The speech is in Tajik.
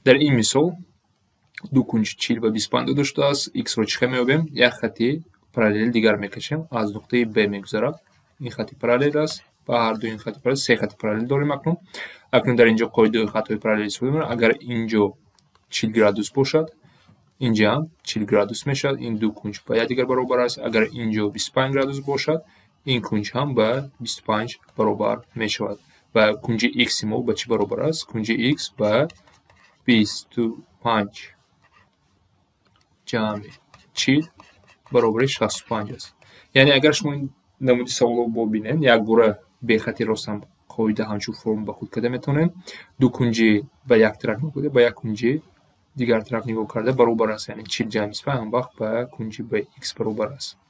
дар ин мисол ду кунҷи 40 ва 25 дода шудааст. X-ро чӣ хел меёбем? Як хати параллел дигар мекашем. Аз нуқтаи Б мегузарад. Ин хати параллел аст. Ба ҳарду ин хати параллел се хати параллел дорем акнун. Акнун дар инҷо қоидаи хатҳои параллел истифода мебарем. Агар инҷо 40 градус бошад, инҷа ҳам 40 градус мешавад. Ин ду кунҷ ба якдигар баробар аст. Агар инҷо 25 градус бошад, ин кунҷ ҳам ба 25 баробар мешавад. Ва кунҷи X мо ба чӣ баробар аст? Кунҷи X ба 25 ҷамъи 40 баробари 65 аст. Яъне агар шумо ин намуди саволро бобинед, якбора бехати ростам қоида ҳамчун форма ба худ карда метавонем. Ду кунҷи ба як тараф нигоҳ карда, ба як кунҷи дигар тараф нигоҳ карда баробар аст. Яъне 40 ҷамъи 25 ҳамвақт ба кунҷи ба X баробар аст.